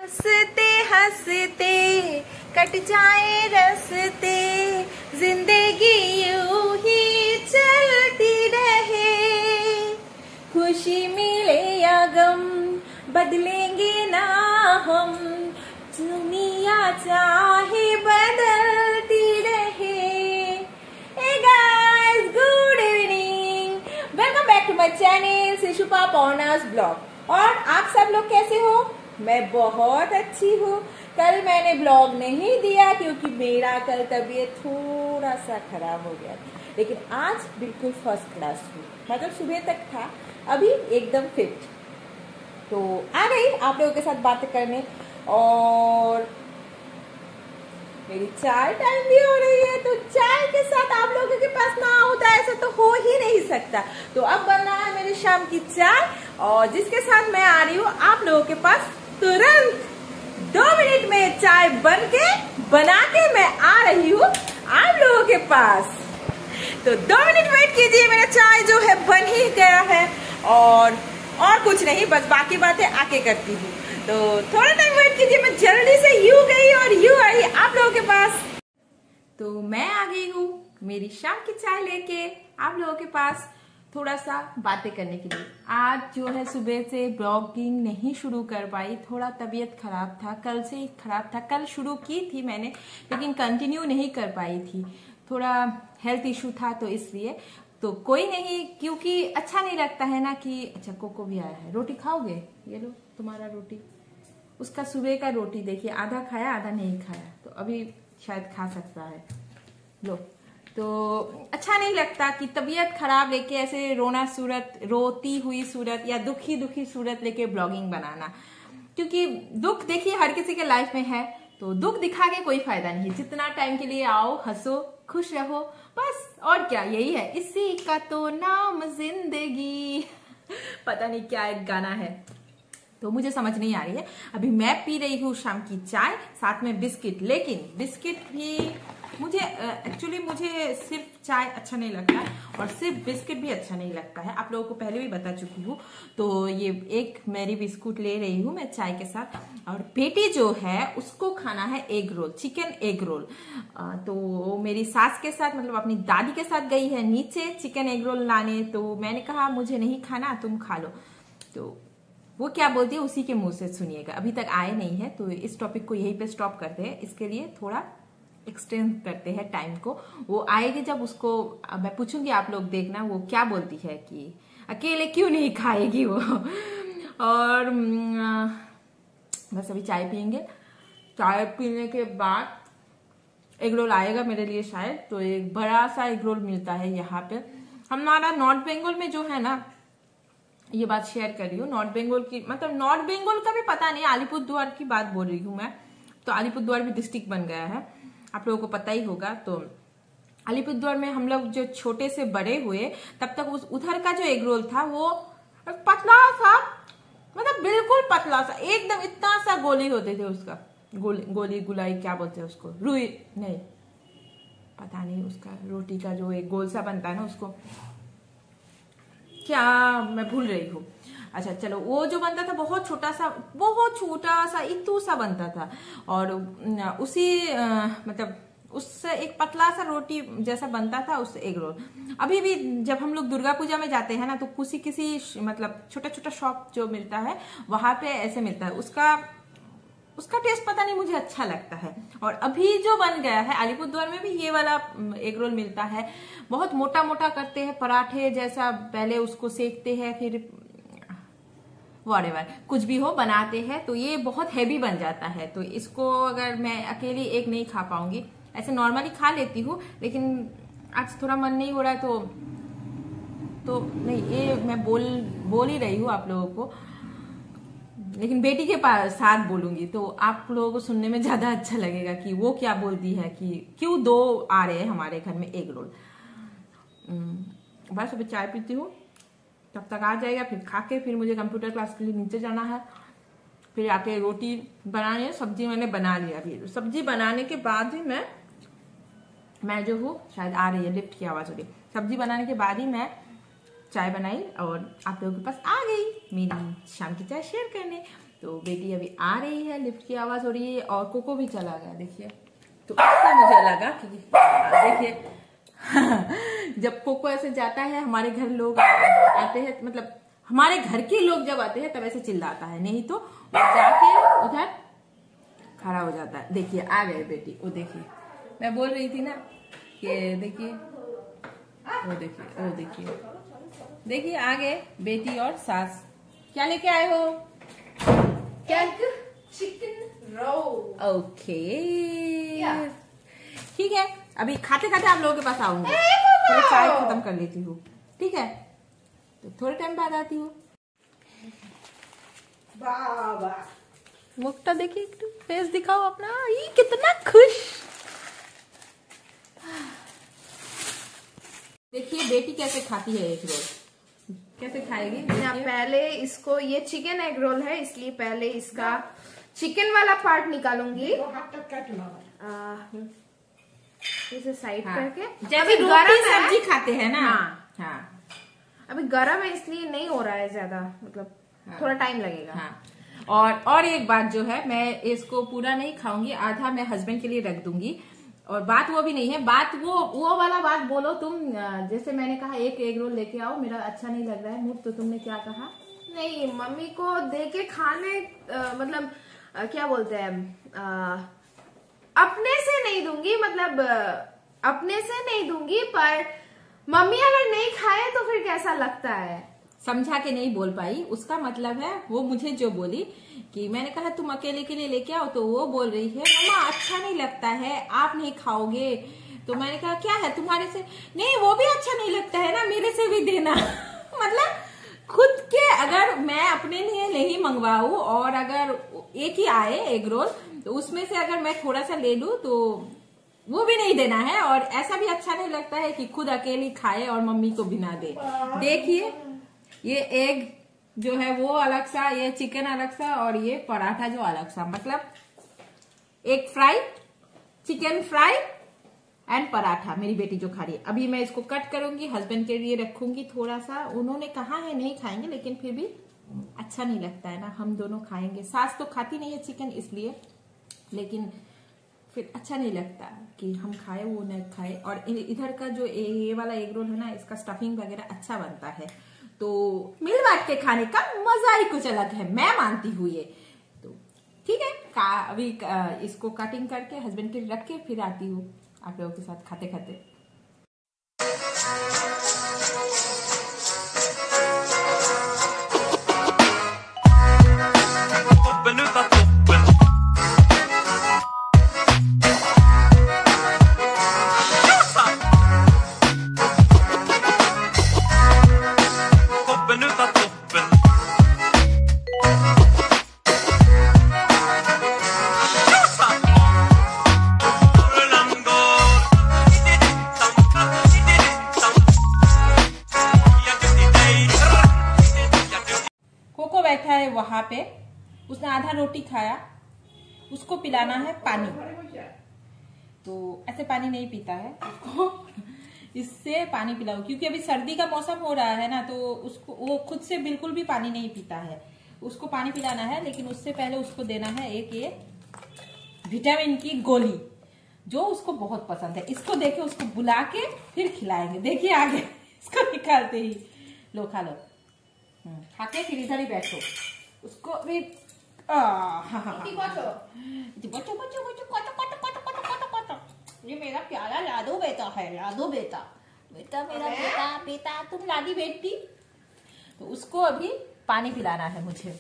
हंसते हंसते कट जाए रस्ते, जिंदगी यूं ही चलती रहे। खुशी मिले या गम बदलेंगे ना हम, दुनिया चाहे बदलती रहे। Hey guys, good evening. Welcome back to my channel शिशुपा पौर्णास ब्लॉग। और आप सब लोग कैसे हो? मैं बहुत अच्छी हूँ। कल मैंने ब्लॉग नहीं दिया क्योंकि मेरा कल तबीयत थोड़ा सा खराब हो गया, लेकिन आज बिल्कुल फर्स्ट क्लास हूँ। मतलब सुबह तक था, अभी एकदम फिट। तो आ गई आप लोगों के साथ बातें करने, और मेरी चाय टाइम भी हो रही है। तो चाय के साथ आप लोगों के पास ना होता ऐसा तो हो ही नहीं सकता। तो अब बन रहा है मेरी शाम की चाय, और जिसके साथ मैं आ रही हूँ आप लोगों के पास तुरंत 2 मिनट में। चाय बना के मैं आ रही हूँ आप लोगों के पास। तो 2 मिनट वेट कीजिए, मेरा चाय जो है बन ही गया है। और कुछ नहीं, बस बाकी बातें आके करती हूँ। तो थोड़ा टाइम वेट कीजिए, मैं जल्दी से यू गई और यू आई आप लोगों के पास। तो मैं आ गई हूँ मेरी शाम की चाय लेके आप लोगों के पास, थोड़ा सा बातें करने के लिए। आज जो है सुबह से ब्लॉगिंग नहीं शुरू कर पाई, थोड़ा तबीयत खराब था, कल से ही खराब था। कल शुरू की थी मैंने, लेकिन कंटिन्यू नहीं कर पाई थी, थोड़ा हेल्थ इशू था, तो इसलिए। तो कोई नहीं, क्योंकि अच्छा नहीं लगता है ना कि अच्छा कोको भी आया है। रोटी खाओगे? ये लो तुम्हारा रोटी। उसका सुबह का रोटी देखिए, आधा खाया आधा नहीं खाया, तो अभी शायद खा सकता है। लो। तो अच्छा नहीं लगता कि तबीयत खराब लेके ऐसे रोती हुई सूरत या दुखी सूरत लेके ब्लॉगिंग बनाना, क्योंकि दुख देखिए हर किसी के लाइफ में है। तो दुख दिखा के कोई फायदा नहीं। जितना टाइम के लिए आओ, हंसो, खुश रहो, बस। और क्या, यही है, इसी का तो नाम जिंदगी। पता नहीं क्या एक गाना है, तो मुझे समझ नहीं आ रही है। अभी मैं पी रही हूँ शाम की चाय, साथ में बिस्किट। लेकिन बिस्किट भी मुझे सिर्फ चाय अच्छा नहीं लगता, और सिर्फ बिस्किट भी अच्छा नहीं लगता है। आप लोगों को पहले भी बता चुकी हूँ। तो ये एक मैरी बिस्कुट ले रही हूँ मैं चाय के साथ। और बेटी जो है उसको खाना है egg roll, chicken egg roll. तो मेरी सास के साथ, मतलब अपनी दादी के साथ गई है नीचे चिकन एग रोल लाने। तो मैंने कहा मुझे नहीं खाना, तुम खा लो। तो वो क्या बोलती है उसी के मुंह से सुनिएगा। अभी तक आए नहीं है, तो इस टॉपिक को यहीं पे स्टॉप करते हैं। इसके लिए थोड़ा एक्सटेंड करते हैं टाइम को। वो आएगी जब, उसको मैं पूछूंगी, आप लोग देखना वो क्या बोलती है कि अकेले क्यों नहीं खाएगी वो। और बस अभी चाय पियेंगे। चाय पीने के बाद एग रोल आएगा मेरे लिए शायद। तो एक बड़ा सा एग रोल मिलता है यहाँ पे। हमारा नॉर्थ बंगाल में जो है ना, ये बात शेयर कर रही हूँ नॉर्थ बंगाल की, मतलब नॉर्थ बंगाल का भी पता नहीं, अलीपुरद्वार की बात बोल रही हूँ मैं। तो अलीपुरद्वार भी डिस्ट्रिक्ट बन गया है, आप लोगों को पता ही होगा। तो अलीपुरद्वार में हम लोग जो छोटे से बड़े हुए, तब तक उधर का जो एग रोल था वो पतला सा, मतलब बिल्कुल पतला सा, एकदम इतना सा गोली होते थे उसका। गोली गुलाई क्या बोलते हैं उसको, रुई नहीं, पता नहीं, उसका रोटी का जो एक गोल सा बनता है ना, उसको क्या, मैं भूल रही हूँ। अच्छा चलो, वो जो बनता था बहुत छोटा सा इतू सा बनता था। और उसी मतलब उससे एक पतला सा रोटी जैसा बनता था, उससे एग रोल। अभी भी जब हम लोग दुर्गा पूजा में जाते हैं ना, तो किसी मतलब छोटा शॉप जो मिलता है वहां पे ऐसे मिलता है। उसका टेस्ट पता नहीं, मुझे अच्छा लगता है। और अभी जो बन गया है अलीपुरद्वार में भी ये वाला एग रोल मिलता है। बहुत मोटा मोटा करते हैं, पराठे जैसा, पहले उसको सेकते हैं, फिर व्हाटएवर कुछ भी हो बनाते हैं। तो ये बहुत हैवी बन जाता है। तो इसको अगर मैं अकेली एक नहीं खा पाऊंगी, ऐसे नॉर्मली खा लेती हूँ, लेकिन आज थोड़ा मन नहीं हो रहा है, तो नहीं, ये मैं बोल ही रही हूँ आप लोगों को, लेकिन बेटी के साथ बोलूंगी तो आप लोगों को सुनने में ज्यादा अच्छा लगेगा कि वो क्या बोलती है कि क्यों 2 आ रहे हैं हमारे घर में एग रोल। बस अभी चाय पीती हूँ, तब तक आ जाएगा। फिर खा के फिर मुझे कंप्यूटर क्लास के लिए नीचे जाना है। फिर आके रोटी बनानी है, सब्जी मैंने बना लिया। अभी सब्जी बनाने के बाद ही मैं जो हूँ, शायद आ रही है लिफ्ट की आवाज हो रही है। सब्जी बनाने के बाद ही मैं चाय बनाई और आप लोगों के पास आ गई मेरी शाम की चाय शेयर करने। तो बेटी अभी आ रही है, लिफ्ट की आवाज हो रही है और कोको भी चला गया देखिए। तो इससे मुझे लगा कि देखिए जब कोको ऐसे जाता है, हमारे घर लोग आते हैं, मतलब हमारे घर के लोग जब आते हैं तब ऐसे चिल्लाता है, नहीं तो वो जाके उधर खड़ा हो जाता है। देखिए आ गए बेटी, वो देखिए मैं बोल रही थी ना कि देखिए वो देखिए, वो देखिए, देखिए आ गए बेटी और सास। क्या लेके आए हो? क्या? Chicken roll. ओके ठीक है, अभी खाते खाते आप लोगों के पास आऊंगी, थोड़ी चाय खत्म कर लेती हूँ, ठीक है? तो थोड़े टाइम बाद आती हूँ। बाबा मुक्ता देखिए, फेस दिखाओ अपना, ये कितना खुश। देखिए बेटी कैसे खाती है एग रोल, कैसे खाएगी? पहले इसको, ये चिकन एग रोल है इसलिए पहले इसका चिकन वाला पार्ट निकालूंगी, इसे साइड करके। जैसे रोटी सब्जी खाते हैं ना। हाँ। अभी गरम है इसलिए नहीं हो रहा है ज्यादा, मतलब थोड़ा टाइम लगेगा। हाँ। और एक बात जो है, मैं इसको पूरा नहीं खाऊंगी, आधा मैं हस्बैंड के लिए रख दूंगी। और बात वो भी नहीं है, बात वो वाला बात बोलो तुम। जैसे मैंने कहा एक एग रोल लेके आओ, मेरा अच्छा नहीं लग रहा है मूड, तो तुमने क्या कहा? नहीं, मम्मी को दे के खाने मतलब क्या बोलते हैं, अपने से नहीं दूंगी, मतलब अपने से नहीं दूंगी, पर मम्मी अगर नहीं खाए तो फिर कैसा लगता है। समझा के नहीं बोल पाई, उसका मतलब है वो मुझे जो बोली कि मैंने कहा तुम अकेले के लिए लेके आओ, तो वो बोल रही है मम्मा अच्छा नहीं लगता है, आप नहीं खाओगे। तो मैंने कहा क्या है तुम्हारे से? नहीं वो भी अच्छा नहीं लगता है ना, मेरे से भी देना। मतलब खुद के, अगर मैं अपने लिए नहीं मंगवाऊं और अगर एक ही आए एग रोल, तो उसमें से अगर मैं थोड़ा सा ले लूं तो वो भी नहीं देना है। और ऐसा भी अच्छा नहीं लगता है कि खुद अकेली खाए और मम्मी को भी ना दे। देखिए ये एग जो है वो अलग सा, ये चिकन अलग सा, और ये पराठा जो अलग सा, मतलब egg fry, chicken fry and paratha मेरी बेटी जो खा रही है। अभी मैं इसको कट करूंगी, हस्बैंड के लिए रखूंगी थोड़ा सा, उन्होंने कहा है नहीं खाएंगे, लेकिन फिर भी अच्छा नहीं लगता है ना, हम दोनों खाएंगे। सास तो खाती नहीं है चिकन इसलिए, लेकिन फिर अच्छा नहीं लगता कि हम खाए वो न खाए। और इधर का जो ये वाला एग रोल है ना, इसका स्टफिंग वगैरह अच्छा बनता है, तो मिल बांट के खाने का मजा ही कुछ अलग है, मैं मानती हूँ ये। तो ठीक है, अभी इसको कटिंग करके हस्बैंड के रख के फिर आती हूँ आप लोगों के साथ खाते खाते। बैठा है वहां पे, उसने आधा रोटी खाया, उसको पिलाना है पानी। तो ऐसे पानी नहीं पीता है, उसको इससे पानी पिलाओ, क्योंकि अभी सर्दी का मौसम हो रहा है ना, तो उसको वो खुद से बिल्कुल भी पानी नहीं पीता है। उसको पानी पिलाना है, लेकिन उससे पहले उसको देना है एक ये विटामिन की गोली, जो उसको बहुत पसंद है। इसको देखे उसको बुला के फिर खिलाएंगे। देखिए आगे इसको निकालते ही, लो खा लो, खाके फिर इधर ही बैठो। उसको भी ये मेरा प्यारा लाडो बेटा है, लाडो बेटा, बेटा मेरा बेटा, बेटा तुम लाडी बेटी। तो उसको अभी पानी पिलाना है मुझे।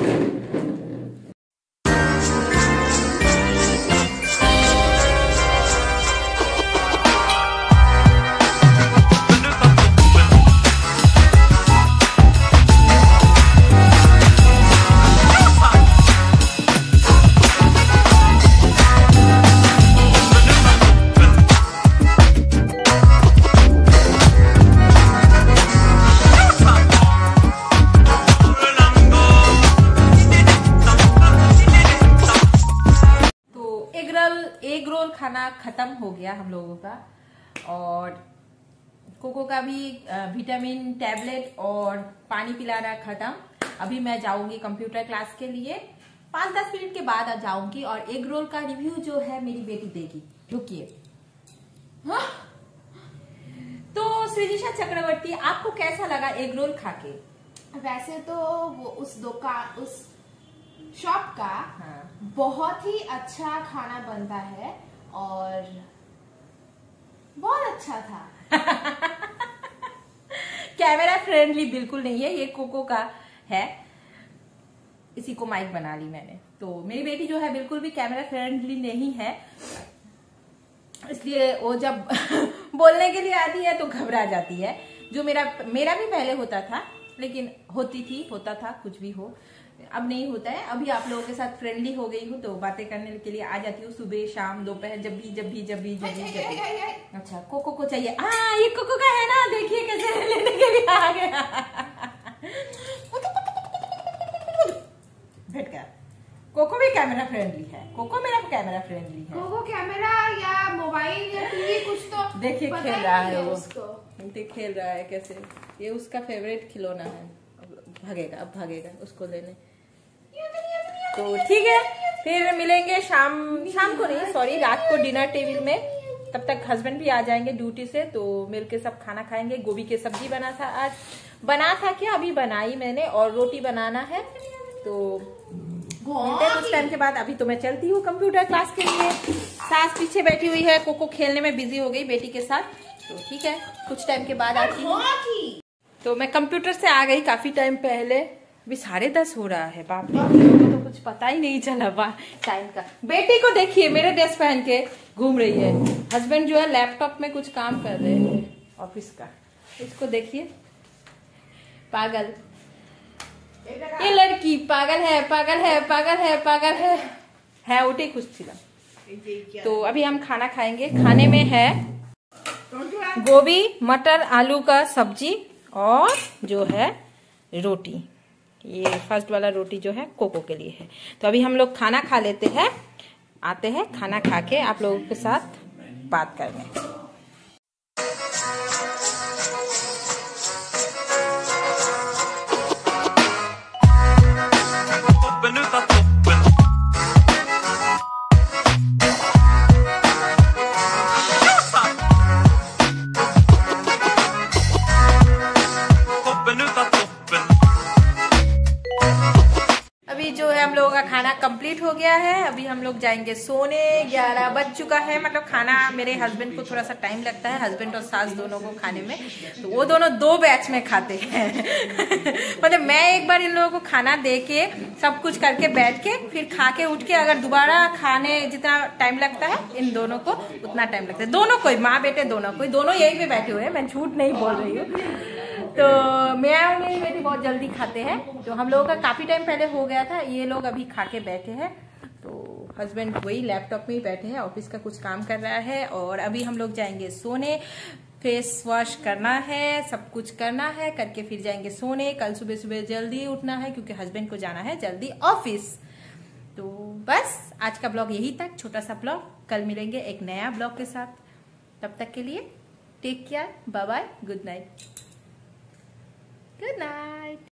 एग रोल खाना खत्म हो गया हम लोगों का, और कोको का भी विटामिन टैबलेट और पानी पिलाना खत्म। अभी मैं जाऊंगी कंप्यूटर क्लास के लिए, 5-10 मिनट के बाद आ जाऊंगी और एग रोल का रिव्यू जो है मेरी बेटी देगी। रुकिए। हाँ? तो सृजिशा चक्रवर्ती, आपको कैसा लगा एग रोल खा के? वैसे तो वो उस दुकान, उस शॉप का हाँ। बहुत ही अच्छा खाना बनता है और बहुत अच्छा था। कैमरा फ्रेंडली बिल्कुल नहीं है, ये कोको का है। इसी को माइक बना ली मैंने। तो मेरी बेटी जो है बिल्कुल भी कैमरा फ्रेंडली नहीं है, इसलिए वो जब बोलने के लिए आती है तो घबरा जाती है। जो मेरा भी पहले होता था, लेकिन होता था कुछ भी हो, अब नहीं होता है। अभी आप लोगों के साथ फ्रेंडली हो गई हूँ तो बातें करने के लिए आ जाती हूँ, सुबह शाम दोपहर, जब भी। अच्छा, कोको को चाहिए। हाँ, ये कोको का है ना, देखिए कैसे लेने के लिए आ गया। बैठ गया। कोको भी कैमरा फ्रेंडली है, कोको मेरा कैमरा फ्रेंडली है। कोको कैमरा या मोबाइल या टीवी कुछ तो देखिए पता खेल ही रहा नहीं है वो, उसको। खेल रहा है कैसे। ये उसका फेवरेट खिलौना है। अब भागेगा उसको लेने। तो ठीक है, फिर मिलेंगे शाम को नहीं, सॉरी, रात को डिनर टेबल में। तब तक हस्बैंड भी आ जाएंगे ड्यूटी से, तो मिलके सब खाना खाएंगे। गोभी की सब्जी बना था क्या, अभी बनाई मैंने, और रोटी बनाना है। तो मिलते हैं कुछ टाइम के बाद। अभी तो मैं चलती हूँ कंप्यूटर क्लास के लिए। सास पीछे बैठी हुई है, कोको खेलने में बिजी हो गई बेटी के साथ। तो ठीक है, कुछ टाइम के बाद आती हूँ। तो मैं कंप्यूटर से आ गई काफी टाइम पहले। अभी 10:30 हो रहा है। बाप रे, तो कुछ पता ही नहीं चला टाइम का। बेटी को देखिए मेरे ड्रेस पहन के घूम रही है। हस्बैंड जो है लैपटॉप में कुछ काम कर रहे हैं ऑफिस का। इसको देखिए, पागल। ये लड़की पागल है उठी कुछ थी। तो अभी हम खाना खाएंगे। खाने में है गोभी मटर आलू का सब्जी और जो है रोटी। ये फर्स्ट वाला रोटी जो है कोको के लिए है। तो अभी हम लोग खाना खा लेते हैं, आते हैं खाना खा के आप लोगों के साथ बात करने। हम लोगों का खाना कंप्लीट हो गया है। अभी हम लोग जाएंगे सोने। 11 बज चुका है। मतलब खाना, मेरे हस्बैंड को थोड़ा सा टाइम लगता है, हस्बैंड और सास दोनों को खाने में। तो वो दोनों 2 बैच में खाते हैं। मतलब मैं एक बार इन लोगों को खाना दे के सब कुछ करके बैठ के फिर खा के उठ के अगर दोबारा खाने जितना टाइम लगता है इन दोनों को उतना टाइम लगता है। दोनों को, माँ बेटे दोनों को, दोनों यही पे बैठे हुए हैं, मैं झूठ नहीं बोल रही हूँ। तो मैं और मेरी बेटी बहुत जल्दी खाते हैं। तो हम लोगों का काफी टाइम पहले हो गया था, ये लोग अभी खा के बैठे हैं। तो हस्बैंड वही लैपटॉप में ही बैठे हैं, ऑफिस का कुछ काम कर रहा है। और अभी हम लोग जाएंगे सोने। फेस वॉश करना है, सब कुछ करना है, करके फिर जाएंगे सोने। कल सुबह सुबह जल्दी उठना है क्योंकि हस्बैंड को जाना है जल्दी ऑफिस। तो बस आज का ब्लॉग यही तक, छोटा सा ब्लॉग। कल मिलेंगे एक नया ब्लॉग के साथ। तब तक के लिए take care, bye bye, good night. Good night.